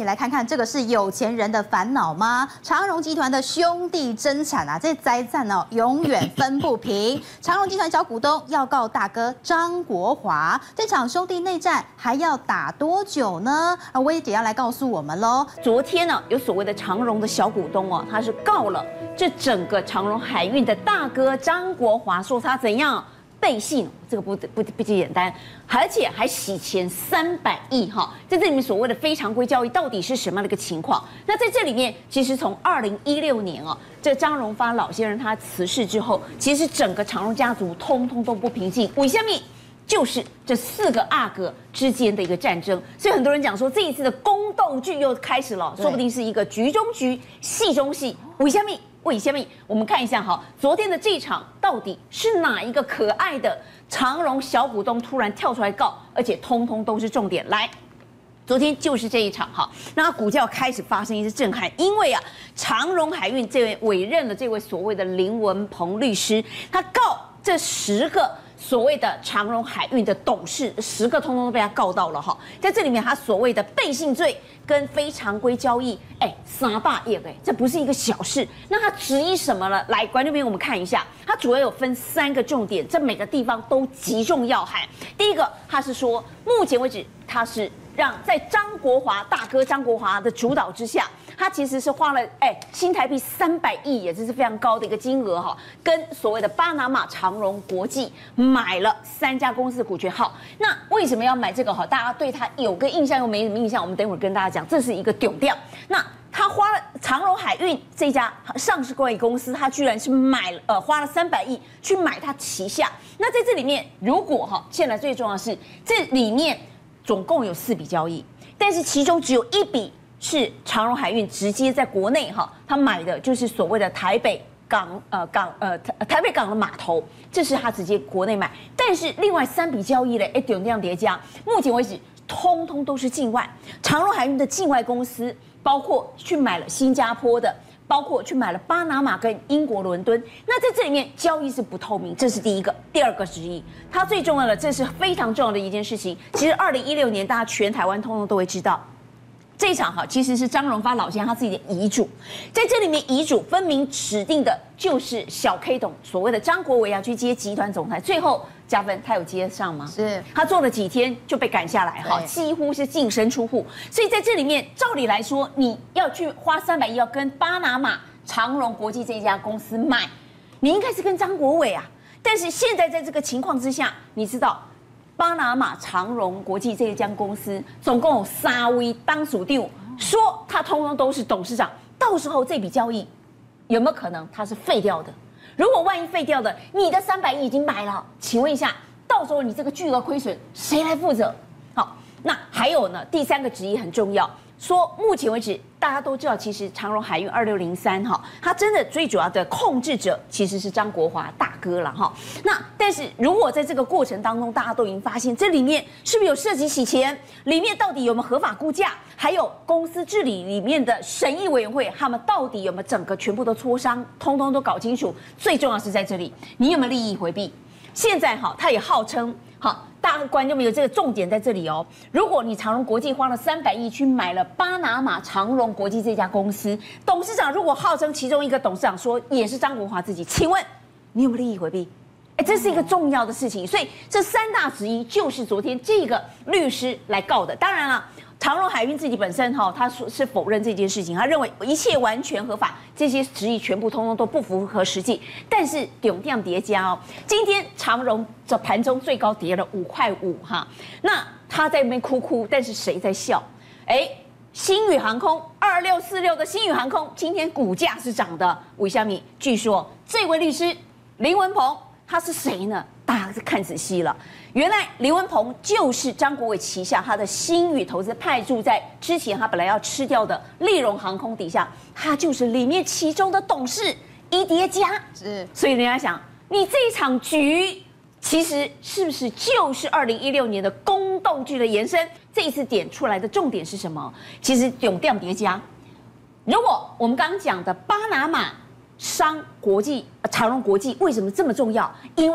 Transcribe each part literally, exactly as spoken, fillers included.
也来看看这个是有钱人的烦恼吗？长荣集团的兄弟争产啊，这灾难哦，永远分不平。长荣集团小股东要告大哥张国华，这场兄弟内战还要打多久呢？啊，薇姐要来告诉我们喽。 昨天呢，有所谓的长荣的小股东哦，他是告了这整个长荣海运的大哥张国华，说他怎样背信，这个不不不简单，而且还洗钱三百亿哈，在这里面所谓的非常规交易到底是什么样的一个情况？那在这里面，其实从二零一六年哦，这张荣发老先生他辞世之后，其实整个长荣家族通通都不平静。为什么？就是这四个阿哥之间的一个战争，所以很多人讲说这一次的宫斗剧又开始了，说不定是一个局中局、戏中戏。为什么？为什么？我们看一下哈，昨天的这一场到底是哪一个可爱的长荣小股东突然跳出来告，而且通通都是重点。来，昨天就是这一场哈，那股价开始发生一些震撼，因为啊，长荣海运这位委任了这位所谓的林文鹏律师，他告这十个所谓的长荣海运的董事，十个通通都被他告到了哈，在这里面他所谓的背信罪跟非常规交易，哎，三大业哎，这不是一个小事。那他质疑什么了？来，观众朋友，我们看一下，他主要有分三个重点，这每个地方都击中要害。第一个，他是说，目前为止他是让在张国华大哥张国华的主导之下，他其实是花了哎新台币三百亿，也这是非常高的一个金额哈，跟所谓的巴拿马长荣国际买了三家公司的股权。好，那为什么要买这个哈？大家对他有个印象又没什么印象，我们等会儿跟大家讲，这是一个丢掉。那他花了长荣海运这家上市柜公司，他居然是买了呃花了三百亿去买他旗下。那在这里面，如果哈现在最重要的是这里面总共有四笔交易，但是其中只有一笔是长荣海运直接在国内哈，他买的就是所谓的台北港呃港呃台北港的码头，这是他直接国内买。但是另外三笔交易嘞，哎，点量叠加，目前为止通通都是境外。长荣海运的境外公司，包括去买了新加坡的，包括去买了巴拿马跟英国伦敦。那在这里面交易是不透明，这是第一个。第二个之一，它最重要的，这是非常重要的一件事情。其实二零一六年，大家全台湾通通都会知道。这一场哈，其实是张荣发老先生他自己的遗嘱，在这里面遗嘱分明指定的就是小 K 董所谓的张国伟啊去接集团总裁，最后加分他有接上吗？ 是， 他做了几天就被赶下来哈，几乎是净身出户。所以在这里面，照理来说，你要去花三百亿要跟巴拿马长荣国际这一家公司买，你应该是跟张国伟啊。但是现在在这个情况之下，你知道？巴拿马长荣国际这一家公司总共有三位当属第五，说他通通都是董事长。到时候这笔交易有没有可能他是废掉的？如果万一废掉的，你的三百亿已经买了，请问一下，到时候你这个巨额亏损谁来负责？好，那还有呢，第三个质疑很重要，说目前为止大家都知道，其实长荣海运二六零三哈，它真的最主要的控制者其实是张国华大哥了哈。那但是如果在这个过程当中，大家都已经发现这里面是不是有涉及洗钱，里面到底有没有合法估价，还有公司治理里面的审议委员会，他们到底有没有整个全部都磋商，通通都搞清楚。最重要是在这里，你有没有利益回避？现在哈，他也号称好。大家观众们有这个重点在这里哦。如果你长荣国际花了三百亿去买了巴拿马长荣国际这家公司，董事长如果号称其中一个董事长说也是张国华自己，请问你有没有利益回避？哎，这是一个重要的事情。所以这三大质疑就是昨天这个律师来告的。当然了。长荣海运自己本身哈，他说是否认这件事情，他认为一切完全合法，这些质疑全部通通都不符合实际。但是顶量叠加哦，今天长荣这盘中最高跌了五块五哈，那他在那边哭哭，但是谁在笑？哎，星宇航空二六四六的星宇航空今天股价是涨的，为什么？据说这位律师林文鹏他是谁呢？大家看仔细了。原来林文鹏就是张国伟旗下他的星宇投资派驻在之前他本来要吃掉的立荣航空底下，他就是里面其中的董事一叠加。是，所以人家想，你这一场局其实是不是就是二零一六年的宫斗剧的延伸？这一次点出来的重点是什么？其实永调叠加。如果我们刚刚讲的巴拿马商国际、长荣国际为什么这么重要？因为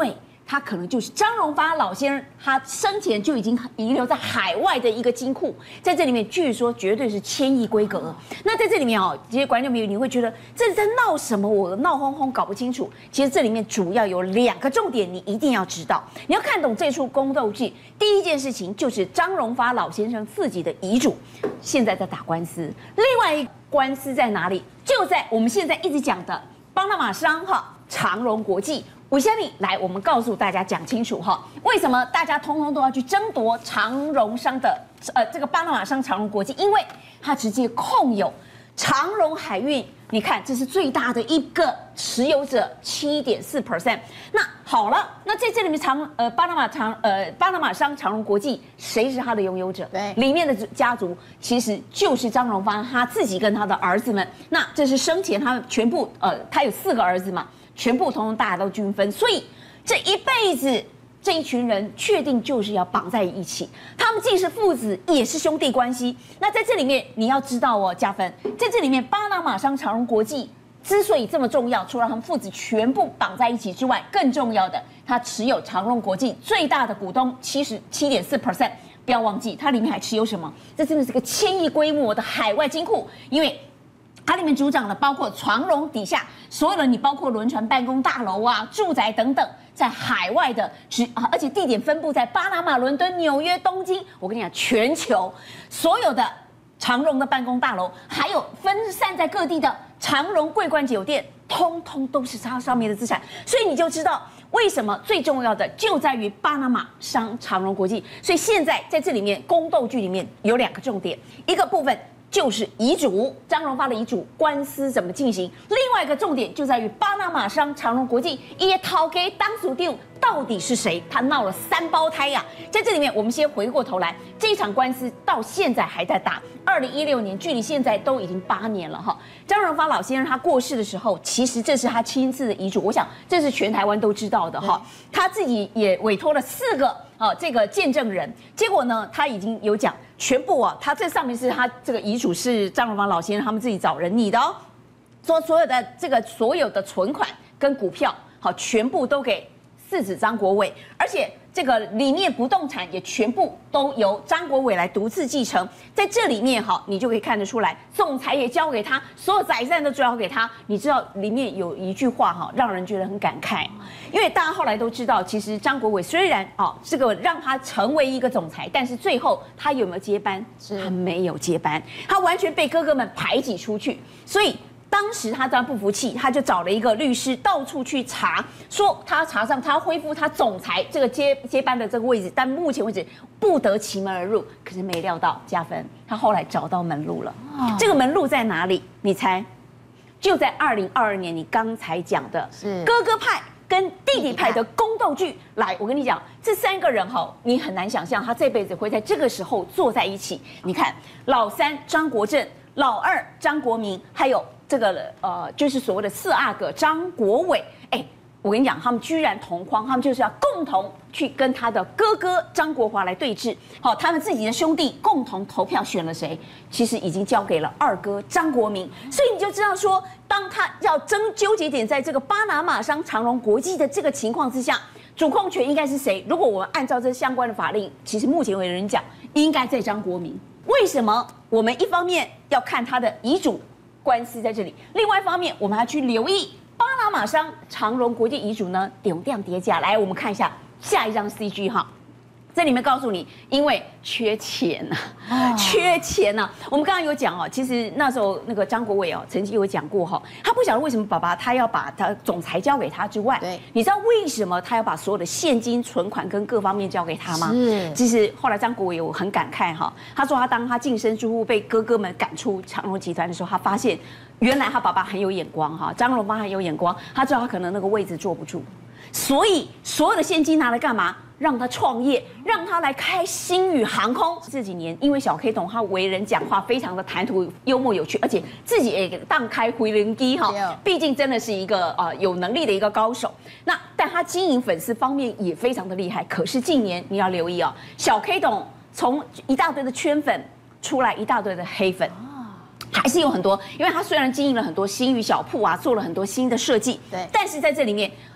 他可能就是张荣发老先生，他生前就已经遗留在海外的一个金库，在这里面据说绝对是千亿规格。那在这里面哦，这些观众朋友你会觉得这是在闹什么？我闹哄哄搞不清楚。其实这里面主要有两个重点，你一定要知道，你要看懂这出宫斗剧。第一件事情就是张荣发老先生自己的遗嘱，现在在打官司。另外一个官司在哪里？就在我们现在一直讲的巴拿马商哈长荣国际。为什么？来，我们告诉大家讲清楚哈，为什么大家通通都要去争夺长荣商的呃这个巴拿马商长荣国际？因为它直接控有长荣海运，你看这是最大的一个持有者，七点四 percent。那好了，那在这里面长呃巴拿马长呃巴拿马商长荣国际，谁是它的拥有者？ 对， 里面的家族其实就是张荣发他自己跟他的儿子们。那这是生前他全部呃他有四个儿子嘛。全部通通大家都均分，所以这一辈子这一群人确定就是要绑在一起。他们既是父子，也是兄弟关系。那在这里面你要知道哦，加分，在这里面巴拿马商长荣国际之所以这么重要，除了他们父子全部绑在一起之外，更重要的，他持有长荣国际最大的股东七十七点四 percent。不要忘记，它里面还持有什么？这真的是个千亿规模的海外金库，因为它里面主掌了包括长荣底下所有的你包括轮船办公大楼啊、住宅等等，在海外的只啊，而且地点分布在巴拿马、伦敦、纽约、东京。我跟你讲，全球所有的长荣的办公大楼，还有分散在各地的长荣桂冠酒店，通通都是它上面的资产。所以你就知道为什么最重要的就在于巴拿马商长荣国际。所以现在在这里面宫斗剧里面有两个重点，一个部分就是遗嘱，张荣发的遗嘱官司怎么进行？另外一个重点就在于巴拿马商长荣国际也讨给当属定到底是谁？他闹了三胞胎呀、啊！在这里面，我们先回过头来，这一场官司到现在还在打。二零一六年，距离现在都已经八年了哈。张荣发老先生他过世的时候，其实这是他亲自的遗嘱，我想这是全台湾都知道的哈。他自己也委托了四个啊这个见证人，结果呢，他已经有讲全部啊，他这上面是他这个遗嘱是张荣发老先生他们自己找人拟的哦，说所有的这个所有的存款跟股票好全部都给四子张国伟，而且这个里面不动产也全部都由张国伟来独自继承。在这里面哈，你就可以看得出来，总裁也交给他，所有财产都交给他。你知道里面有一句话哈，让人觉得很感慨，因为大家后来都知道，其实张国伟虽然哦这个让他成为一个总裁，但是最后他有没有接班？他没有接班，他完全被哥哥们排挤出去，所以。当时他当然不服气，他就找了一个律师到处去查，说他查上他恢复他总裁这个接接班的这个位置，但目前为止不得其门而入。可是没料到加分，他后来找到门路了。哦、这个门路在哪里？你猜？就在二零二二年，你刚才讲的是哥哥派跟弟弟派的宫斗剧。来，我跟你讲，这三个人哈，你很难想象他这辈子会在这个时候坐在一起。你看，老三张国政，老二张国民，还有。这个呃，就是所谓的四阿哥张国伟，哎，我跟你讲，他们居然同框，他们就是要共同去跟他的哥哥张国华来对峙。好，他们自己的兄弟共同投票选了谁？其实已经交给了二哥张国民，所以你就知道说，当他要争纠结点在这个巴拿马商长荣国际的这个情况之下，主控权应该是谁？如果我们按照这相关的法令，其实目前为人讲，应该在张国民。为什么？我们一方面要看他的遗嘱。官司在这里，另外一方面，我们还去留意巴拿马商长荣国际遗嘱呢，流量叠加。来，我们看一下下一张 C G 哈，这里面告诉你，因为缺钱呐、啊，哦、缺钱呐、啊。我们刚刚有讲哦，其实那时候那个张国伟哦，曾经有讲过哈，他不晓得为什么爸爸他要把他总裁交给他之外，对，你知道为什么他要把所有的现金存款跟各方面交给他吗？是，其实后来张国伟有很感慨哈，他说他当他净身出户被哥哥们赶出长荣集团的时候，他发现。原来他爸爸很有眼光哈，张荣发很有眼光，他知道他可能那个位置坐不住，所以所有的现金拿来干嘛？让他创业，让他来开星宇航空。这几年因为小 K 董他为人讲话非常的谈吐幽默有趣，而且自己也当开回零机哈，毕竟真的是一个呃有能力的一个高手。那但他经营粉丝方面也非常的厉害。可是近年你要留意哦，小 K 董从一大堆的圈粉出来一大堆的黑粉。还是有很多，因为他虽然经营了很多星宇小铺啊，做了很多新的设计，对，但是在这里面，哎，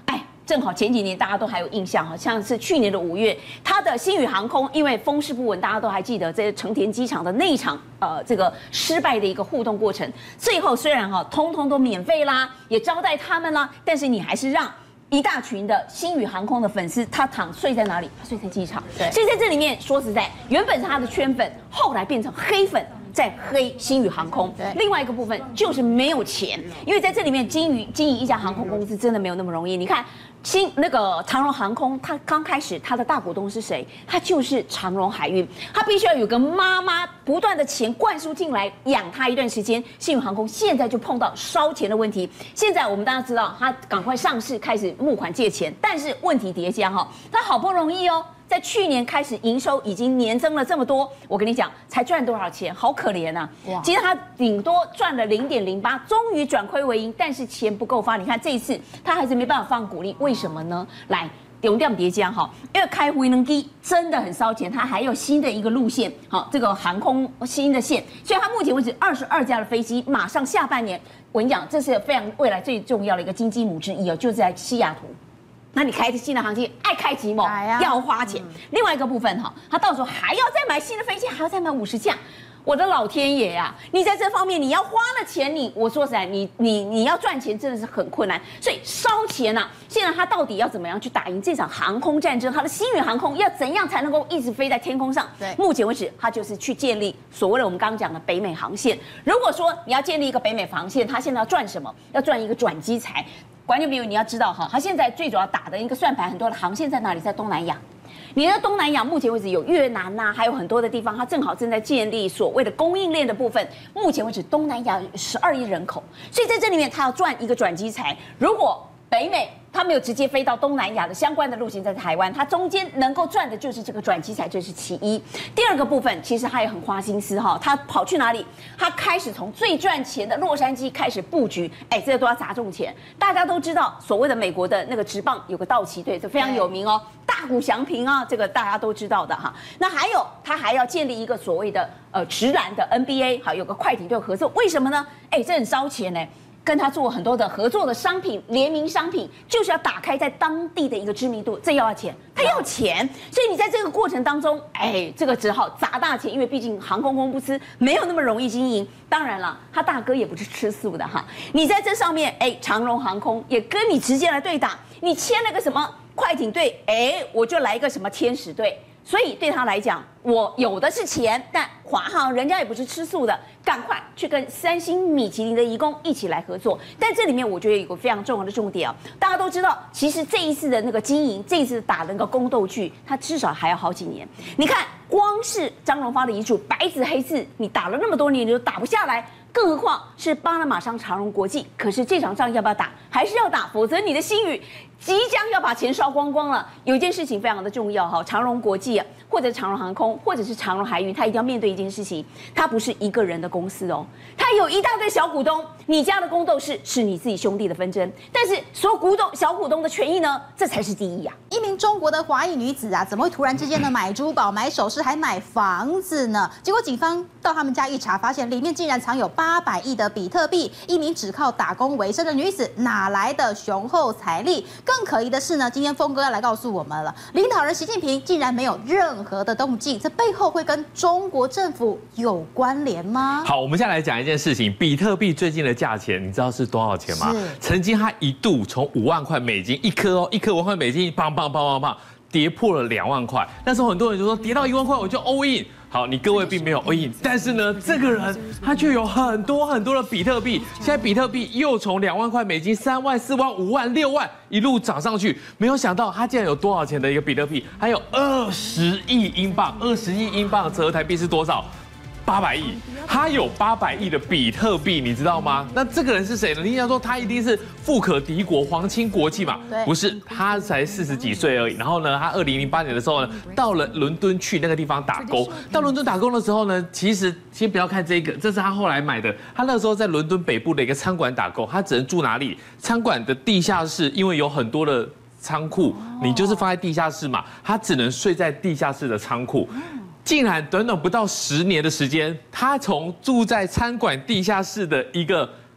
正好前几年大家都还有印象，好像是去年的五月，它的星宇航空因为风势不稳，大家都还记得这成田机场的那一场呃这个失败的一个互动过程。最后虽然哈通通都免费啦，也招待他们啦，但是你还是让一大群的星宇航空的粉丝，他躺睡在哪里？他睡在机场。对，所以在这里面说实在，原本是他的圈粉，后来变成黑粉。在黑星宇航空，另外一个部分就是没有钱，因为在这里面经营经营一家航空公司真的没有那么容易。你看，新那个长荣航空，它刚开始它的大股东是谁？它就是长荣海运，它必须要有个妈妈不断的钱灌输进来养它一段时间。星宇航空现在就碰到烧钱的问题，现在我们大家知道，它赶快上市开始募款借钱，但是问题叠加哈，它好不容易哦。在去年开始营收已经年增了这么多，我跟你讲，才赚多少钱？好可怜啊！其实他顶多赚了零点零八，终于转亏为盈，但是钱不够发。你看这一次他还是没办法放股利，为什么呢？来，丢掉叠加哈，因为开回能机真的很烧钱，它还有新的一个路线，好，这个航空新的线，所以它目前为止二十二架的飞机，马上下半年，我跟你讲，这是非常未来最重要的一个金鸡母之一哦，就是在西雅图。那你开新的航机，爱开几某要花钱。嗯、另外一个部分哈，他到时候还要再买新的飞机，还要再买五十架。我的老天爷呀、啊！你在这方面你要花了钱，你我说实在，你你你要赚钱真的是很困难，所以烧钱呐、啊。现在他到底要怎么样去打赢这场航空战争？他的星宇航空要怎样才能够一直飞在天空上？对，目前为止，他就是去建立所谓的我们刚刚讲的北美航线。如果说你要建立一个北美航线，他现在要赚什么？要赚一个转机财。观众朋友，你要知道哈，他现在最主要打的一个算盘，很多的航线在哪里？在东南亚。你的东南亚目前为止有越南呐、啊，还有很多的地方，它正好正在建立所谓的供应链的部分。目前为止，东南亚有十二亿人口，所以在这里面，它要赚一个转机财。如果北美它没有直接飞到东南亚的相关的路线在台湾，它中间能够赚的就是这个转机财，这是其一。第二个部分，其实它也很花心思哈，它跑去哪里？它开始从最赚钱的洛杉矶开始布局，哎，这个都要砸重钱。大家都知道，所谓的美国的那个职棒有个道奇队，这非常有名哦，大谷翔平啊，这个大家都知道的哈。那还有，它还要建立一个所谓的呃直男的 N B A， 好，有个快艇队合作，为什么呢？哎，这很烧钱呢。跟他做很多的合作的商品，联名商品，就是要打开在当地的一个知名度，这要钱，他要钱，所以你在这个过程当中，哎，这个只好砸大钱，因为毕竟航空公司没有那么容易经营。当然了，他大哥也不是吃素的哈，你在这上面，哎，长荣航空也跟你直接来对打，你签了个什么快艇队，哎，我就来一个什么天使队。所以对他来讲，我有的是钱，但华航人家也不是吃素的，赶快去跟三星、米其林的移工一起来合作。但这里面我觉得有个非常重要的重点啊，大家都知道，其实这一次的那个经营，这一次打的那个宫斗剧，它至少还要好几年。你看，光是张荣发的遗嘱，白纸黑字，你打了那么多年，你都打不下来。更何况是巴拿马商长荣国际，可是这场仗要不要打？还是要打，否则你的星宇即将要把钱烧光光了。有一件事情非常的重要哈，长荣国际啊，或者长荣航空，或者是长荣海运，它一定要面对一件事情，它不是一个人的公司哦，它有一大堆小股东。你家的宫斗是是你自己兄弟的纷争，但是所有股东小股东的权益呢，这才是第一呀、啊。 一名中国的华裔女子啊，怎么会突然之间呢买珠宝、买首饰，还买房子呢？结果警方到他们家一查，发现里面竟然藏有八百亿的比特币。一名只靠打工为生的女子，哪来的雄厚财力？更可疑的是呢，今天峰哥要来告诉我们了，领导人习近平竟然没有任何的动静，这背后会跟中国政府有关联吗？ 好，我们现在来讲一件事情，比特币最近的价钱，你知道是多少钱吗？曾经它一度从五万块美金一颗哦，一颗五万块美金，棒棒棒棒棒，跌破了两万块。那时候很多人就说，跌到一万块我就 all in。好，你各位并没有 all in， 但是呢，这个人他却有很多很多的比特币。现在比特币又从两万块美金、三万、四万、五万、六万一路涨上去，没有想到他竟然有多少钱的一个比特币，还有二十亿英镑，二十亿英镑折合台币是多少？八百亿，他有八百亿的比特币，你知道吗？那这个人是谁呢？你想说他一定是富可敌国、皇亲国戚嘛？不是，他才四十几岁而已。然后呢，他二零零八年的时候呢，到了伦敦去那个地方打工。到伦敦打工的时候呢，其实先不要看这个，这是他后来买的。他那时候在伦敦北部的一个餐馆打工，他只能住哪里？餐馆的地下室，因为有很多的仓库，你就是放在地下室嘛，他只能睡在地下室的仓库。竟然短短不到十年的时间，他从住在餐馆地下室的一个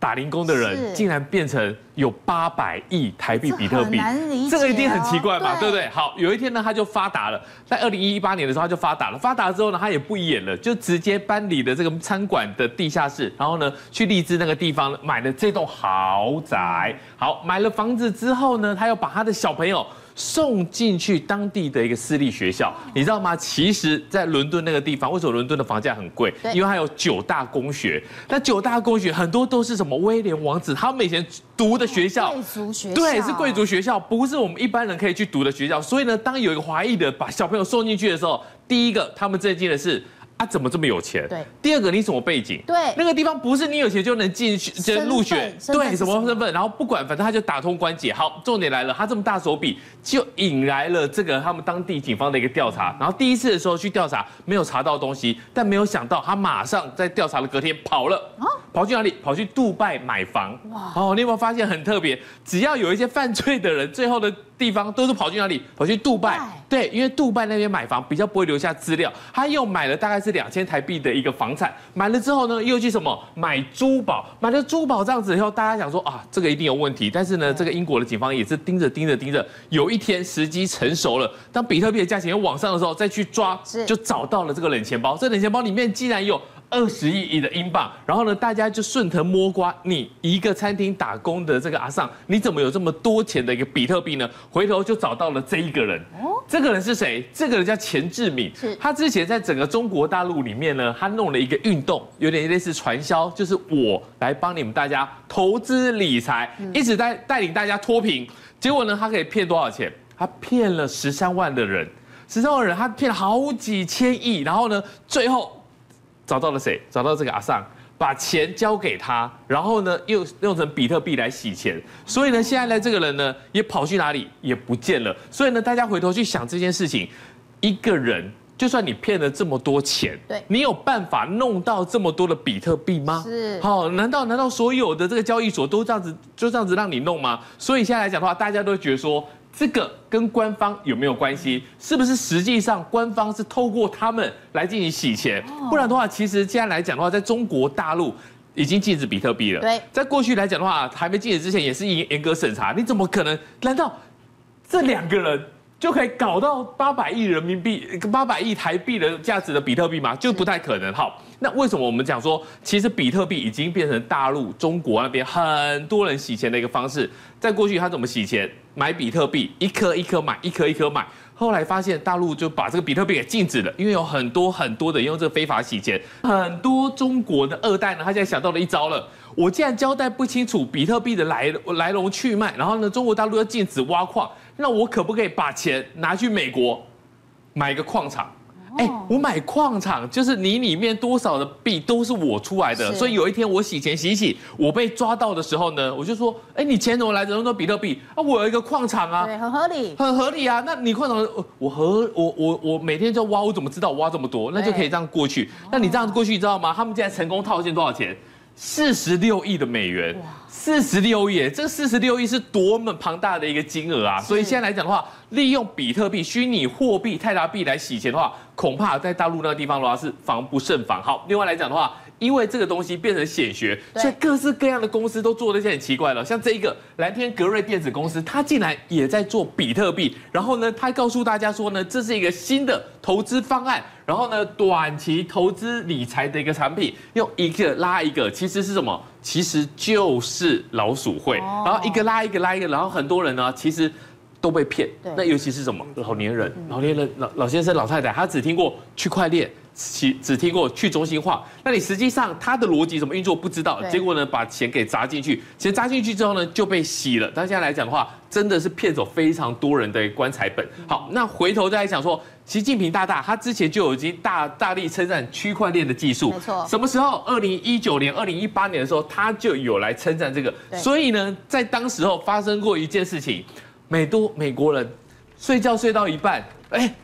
打零工的人，竟然变成有八百亿台币比特币，这个一定很奇怪嘛，对不对？好，有一天呢，他就发达了，在二零一八年的时候他就发达了，发达之后呢，他也不演了，就直接搬离了这个餐馆的地下室，然后呢，去荔枝那个地方买了这栋豪宅。好，买了房子之后呢，他又把他的小朋友送进去当地的一个私立学校，你知道吗？其实，在伦敦那个地方，为什么伦敦的房价很贵？因为它有九大公学。那九大公学很多都是什么威廉王子他们以前读的学校， 贵族学校， 对，是贵族学校，不是我们一般人可以去读的学校。所以呢，当有一个华裔的把小朋友送进去的时候，第一个他们震惊的是。啊，怎么这么有钱？ 对。 第二个，你什么背景？ 对。 那个地方不是你有钱就能进去、就入学，对，什么身份？然后不管，反正他就打通关节。好，重点来了，他这么大手笔，就引来了这个他们当地警方的一个调查。然后第一次的时候去调查，没有查到东西，但没有想到他马上在调查的隔天跑了。啊。跑去哪里？跑去杜拜买房。哇。哦，你有没有发现很特别？只要有一些犯罪的人，最后的地方都是跑去哪里？跑去杜拜。对，因为杜拜那边买房比较不会留下资料。他又买了大概是两千台币的一个房产，买了之后呢，又去什么买珠宝，买了珠宝这样子以后，大家想说啊，这个一定有问题。但是呢，这个英国的警方也是盯着盯着盯着，有一天时机成熟了，当比特币的价钱又往上的时候，再去抓，就找到了这个冷钱包。这冷钱包里面竟然有二十亿的英镑，然后呢，大家就顺藤摸瓜，你一个餐厅打工的这个阿尚，你怎么有这么多钱的一个比特币呢？回头就找到了这一个人，这个人是谁？这个人叫钱志敏，他之前在整个中国大陆里面呢，他弄了一个运动，有点类似传销，就是我来帮你们大家投资理财，一直带带领大家脱贫，结果呢，他可以骗多少钱？他骗了十三万的人，十三万人，他骗了好几千亿，然后呢，最后。找到了谁？找到这个阿尚，把钱交给他，然后呢又用成比特币来洗钱。所以呢，现在呢这个人呢也跑去哪里也不见了。所以呢，大家回头去想这件事情，一个人就算你骗了这么多钱，对，你有办法弄到这么多的比特币吗？是。好，难道难道所有的这个交易所都这样子就这样子让你弄吗？所以现在来讲的话，大家都觉得说。这个跟官方有没有关系？是不是实际上官方是透过他们来进行洗钱？不然的话，其实现在来讲的话，在中国大陆已经禁止比特币了。对，在过去来讲的话，还没禁止之前也是严严格审查。你怎么可能？难道这两个人就可以搞到八百亿人民币、八百亿台币的价值的比特币吗？就不太可能。好，那为什么我们讲说，其实比特币已经变成大陆、中国那边很多人洗钱的一个方式？在过去他怎么洗钱？买比特币，一颗一颗买，一颗一颗买。后来发现大陆就把这个比特币给禁止了，因为有很多很多的用这个非法洗钱。很多中国的二代呢，他现在想到了一招了。我既然交代不清楚比特币的来来龙去脉，然后呢，中国大陆要禁止挖矿，那我可不可以把钱拿去美国买一个矿场？哎，我买矿场就是你里面多少的币都是我出来的，所以有一天我洗钱洗一洗，我被抓到的时候呢，我就说，哎，你钱怎么来的那么多比特币啊？我有一个矿场啊， 对，很合理， 很合理啊。那你矿场，我合我我我每天就挖，我怎么知道我挖这么多？那就可以这样过去。那你这样过去，你知道吗？他们现在成功套现多少钱？四十六亿的美元，四十六亿，这个四十六亿是多么庞大的一个金额啊！所以现在来讲的话，利用比特币、虚拟货币、泰达币来洗钱的话，恐怕在大陆那个地方的话是防不胜防。好，另外来讲的话，因为这个东西变成显学，所以各式各样的公司都做了一些很奇怪的，像这一个蓝天格瑞电子公司，它竟然也在做比特币，然后呢，它告诉大家说呢，这是一个新的投资方案。然后呢，短期投资理财的一个产品，用一个拉一个，其实是什么？其实就是老鼠会。然后一个拉一个拉一个，然后很多人呢，其实都被骗。那尤其是什么？老年人、老年人、老老先生、老太太，他只听过区块链。只只听过去中心化，那你实际上它的逻辑怎么运作不知道，结果呢把钱给砸进去，钱砸进去之后呢就被洗了。但现在来讲的话，真的是骗走非常多人的棺材本。好，那回头再来讲说，习近平大大他之前就已经大大力称赞区块链的技术，没错。什么时候？二零一九年、二零一八年的时候，他就有来称赞这个。所以呢，在当时候发生过一件事情，美多美国人睡觉睡到一半，哎。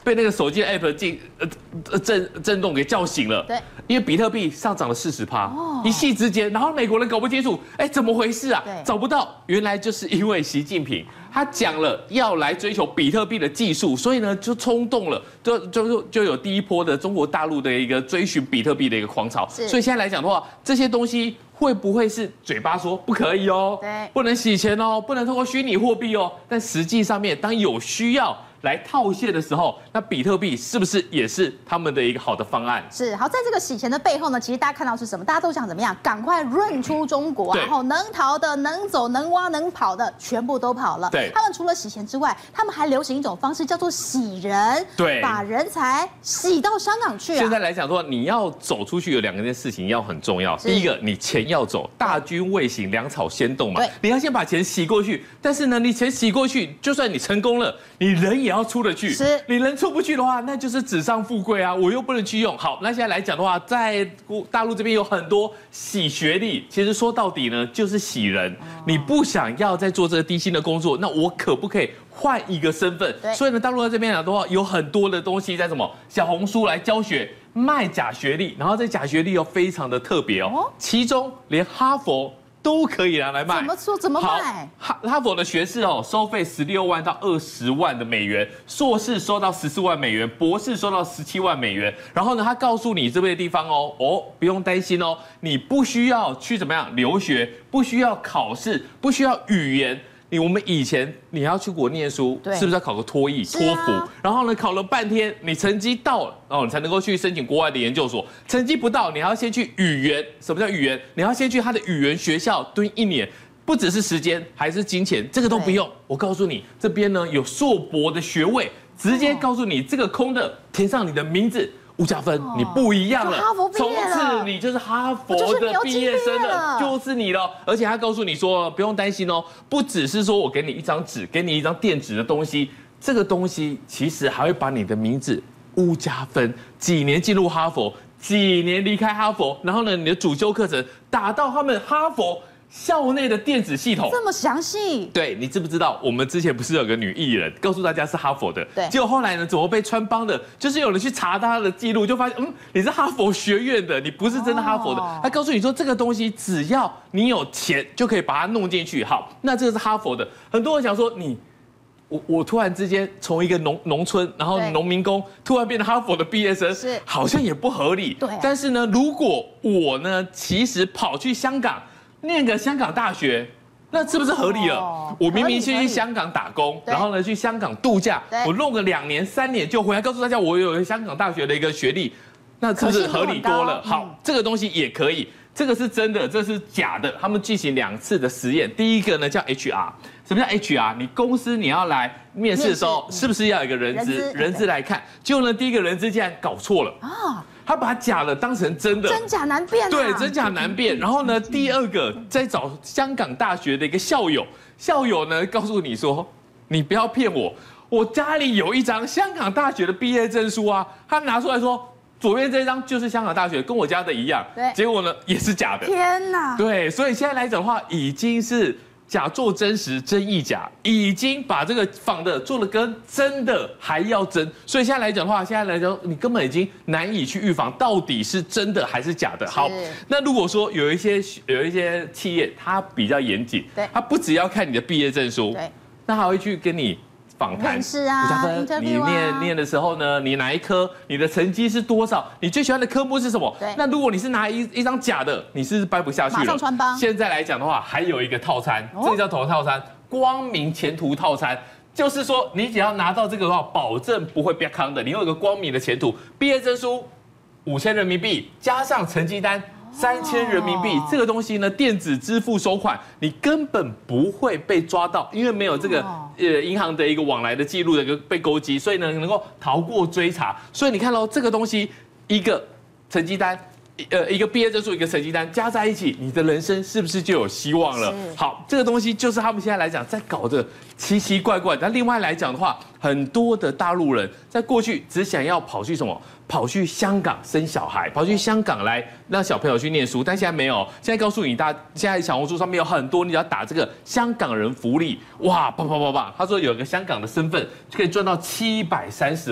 被那个手机的 app 进呃呃震震动给叫醒了。 对， 因为比特币上涨了四十趴，一夕之间，然后美国人搞不清楚，哎，怎么回事啊？找不到，原来就是因为习近平他讲了要来追求比特币的技术，所以呢就冲动了，就就就有第一波的中国大陆的一个追寻比特币的一个狂潮。所以现在来讲的话，这些东西会不会是嘴巴说不可以哦， 对， 不能洗钱哦，不能通过虚拟货币哦，但实际上面当有需要来套现的时候，那比特币是不是也是他们的一个好的方案？ 是好，在这个洗钱的背后呢，其实大家看到是什么？大家都想怎么样？赶快润出中国，然后能逃的、能走、能挖、能跑的，全部都跑了。 对， 他们除了洗钱之外，他们还流行一种方式，叫做洗人， 对， 把人才洗到香港去啊。 现在来讲说，你要走出去有两件事情要很重要。第一个，你钱要走，大军未醒，粮草先动嘛。对，你要先把钱洗过去。但是呢，你钱洗过去，就算你成功了，你人也要出得去。 是， 你人出不去的话，那就是纸上富贵啊！我又不能去用。好，那现在来讲的话，在大陆这边有很多洗学历，其实说到底呢，就是洗人。你不想要再做这个低薪的工作，那我可不可以换一个身份？所以呢，大陆在这边讲的话，有很多的东西在什么小红书来教学卖假学历，然后这假学历又非常的特别哦，其中连哈佛都可以拿来卖。 怎么说？怎么卖？ 哈哈佛的学士哦，收费十六万到二十万的美元，硕士收到十四万美元，博士收到十七万美元。然后呢，他告诉你这边的地方哦，哦，不用担心哦，你不需要去怎么样留学，不需要考试，不需要语言。你我们以前你要去国念书，是不是要考个托译、托福？然后呢，考了半天，你成绩到了，哦，你才能够去申请国外的研究所。成绩不到，你还要先去语言。什么叫语言？你要先去他的语言学校蹲一年，不只是时间，还是金钱，这个都不用。我告诉你，这边呢有硕博的学位，直接告诉你这个空的填上你的名字。吴家芬，你不一样了，从此你就是哈佛的毕业生了，就是你了。而且他告诉你说，不用担心哦，不只是说我给你一张纸，给你一张电子的东西，这个东西其实还会把你的名字吴家芬几年进入哈佛，几年离开哈佛，然后呢，你的主修课程打到他们哈佛校内的电子系统这么详细， 对，你知不知道？我们之前不是有个女艺人，告诉大家是哈佛的， 对， 结果后来呢，怎么被穿帮的？就是有人去查她的记录，就发现，嗯，你是哈佛学院的，你不是真的哈佛的。哦、他告诉你说，这个东西只要你有钱就可以把它弄进去。好，那这个是哈佛的。很多人想说，你，我我突然之间从一个农农村，然后农民工，突然变成哈佛的毕业生， 是好像也不合理。 对、啊， 但是呢，如果我呢，其实跑去香港。念个香港大学，那是不是合理了？哦、我明明先去香港打工，然后呢去香港度假，我弄个两年三年就回来，告诉大家我有香港大学的一个学历，那是不是合理多了？好，嗯、这个东西也可以，这个是真的，这是假的。他们进行两次的实验，第一个呢叫 H R， 什么叫 H R？ 你公司你要来面试的时候，是不是要有一个人资人资来看？结果呢，第一个人资竟然搞错了啊！他把假的当成真的， 真假难辨、啊。 对，真假难辨。然后呢，第二个在找香港大学的一个校友，校友呢告诉你说，你不要骗我，我家里有一张香港大学的毕业证书啊。他拿出来说，左边这张就是香港大学，跟我家的一样。对，结果呢也是假的。 天哪！ 对，所以现在来讲的话，已经是。假做真实，真亦假，已经把这个仿的做的跟真的还要真，所以现在来讲的话，现在来讲你根本已经难以去预防到底是真的还是假的。好，那如果说有一些有一些企业它比较严谨，对，它不只要看你的毕业证书，对，那还会去跟你访谈， 是啊， 吴家芬，你念念的时候呢，你哪一科，你的成绩是多少，你最喜欢的科目是什么？对，那如果你是拿一一张假的，你是掰不下去了。马上穿帮。现在来讲的话，还有一个套餐，这个叫什么套餐？光明前途套餐，就是说你只要拿到这个的话，保证不会变康的，你有一个光明的前途。毕业证书五千人民币，加上成绩单。三千人民币这个东西呢，电子支付收款，你根本不会被抓到，因为没有这个呃银行的一个往来的记录的一个被勾稽，所以呢能够逃过追查。所以你看喽，这个东西一个成绩单，呃一个毕业证书，一个成绩单加在一起，你的人生是不是就有希望了？好，这个东西就是他们现在来讲在搞的奇奇怪怪。但另外来讲的话，很多的大陆人在过去只想要跑去什么？跑去香港生小孩，跑去香港来让小朋友去念书，但现在没有。现在告诉你，大现在小红书上面有很多，你只要打这个香港人福利，哇，啪啪啪啪，他说有个香港的身份就可以赚到七百三十万。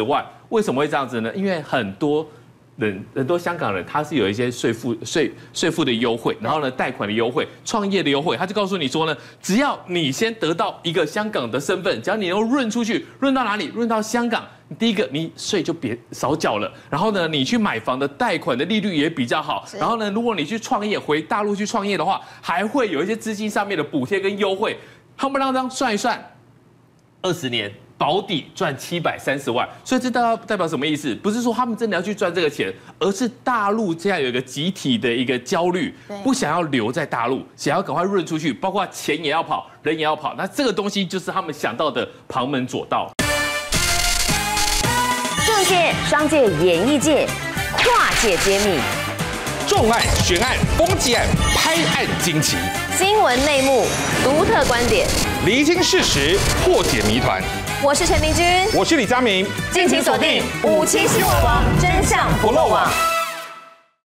为什么会这样子呢？因为很多人很多香港人他是有一些税负税税负的优惠，然后呢贷款的优惠、创业的优惠，他就告诉你说呢，只要你先得到一个香港的身份，只要你能润出去，润到哪里？润到香港。第一个，你税就别少缴了，然后呢，你去买房的贷款的利率也比较好，然后呢，如果你去创业回大陆去创业的话，还会有一些资金上面的补贴跟优惠，夯不啷当算一算，二十年保底赚七百三十万，所以这代代表什么意思？不是说他们真的要去赚这个钱，而是大陆现在有一个集体的一个焦虑，不想要留在大陆，想要赶快润出去，包括钱也要跑，人也要跑，那这个东西就是他们想到的旁门左道。 政界、商界、演艺界，跨界揭秘， 重案、悬案、攻击案、拍案惊奇， 新闻内幕、独特观点， 厘清事实，破解谜团。 我是陈明君， 我是李佳明， 敬请锁定五七新闻网，真相不漏网。